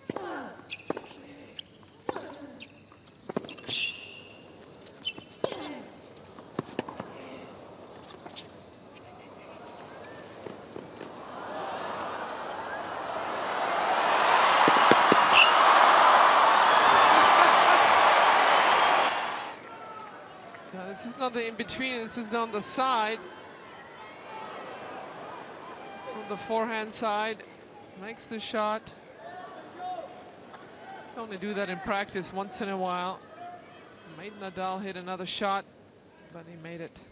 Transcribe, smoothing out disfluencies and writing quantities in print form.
This is not the in-between, this is on the side. On the forehand side, makes the shot. Only do that in practice once in a while. Made Nadal hit another shot, but he made it.